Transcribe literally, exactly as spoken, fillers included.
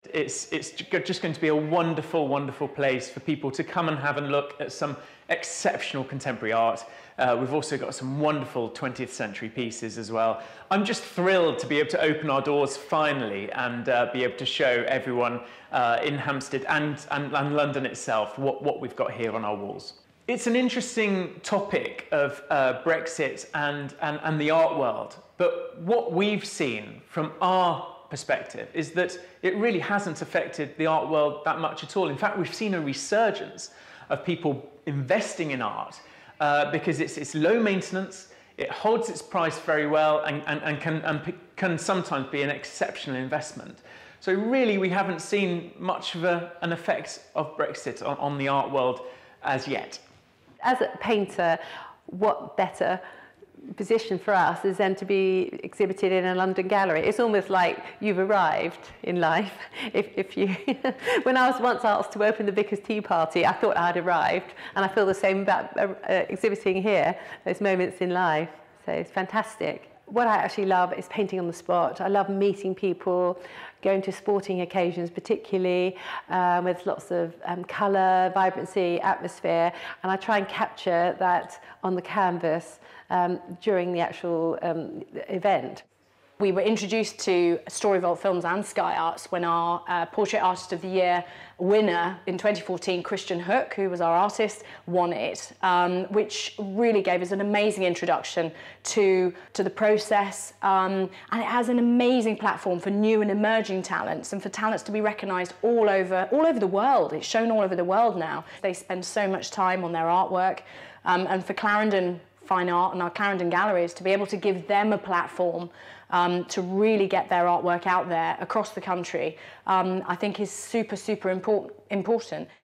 It's, it's just going to be a wonderful, wonderful place for people to come and have a look at some exceptional contemporary art. Uh, we've also got some wonderful twentieth century pieces as well. I'm just thrilled to be able to open our doors finally and uh, be able to show everyone uh, in Hampstead and, and, and London itself what, what we've got here on our walls. It's an interesting topic of uh, Brexit and, and, and the art world, but what we've seen from our perspective is that it really hasn't affected the art world that much at all. In fact, we've seen a resurgence of people investing in art uh, because it's, it's low maintenance, it holds its price very well, and, and, and, can, and can sometimes be an exceptional investment. So really we haven't seen much of a, an effect of Brexit on, on the art world as yet. As a painter, what better position for us is then to be exhibited in a London gallery. It's almost like you've arrived in life. If, if you, when I was once asked to open the Vicar's Tea Party, I thought I'd arrived, and I feel the same about uh, exhibiting here, those moments in life. So it's fantastic. What I actually love is painting on the spot. I love meeting people, going to sporting occasions particularly, um, with lots of um, colour, vibrancy, atmosphere, and I try and capture that on the canvas um, during the actual um, event. We were introduced to Storyvolt Films and Sky Arts when our uh, Portrait Artist of the Year winner in twenty fourteen, Christian Hook, who was our artist, won it, um, which really gave us an amazing introduction to, to the process, um, and it has an amazing platform for new and emerging talents and for talents to be recognised all over, all over the world. It's shown all over the world now. They spend so much time on their artwork, um, and for Clarendon Fine Art and our Clarendon galleries to be able to give them a platform um, to really get their artwork out there across the country, um, I think is super, super important. important.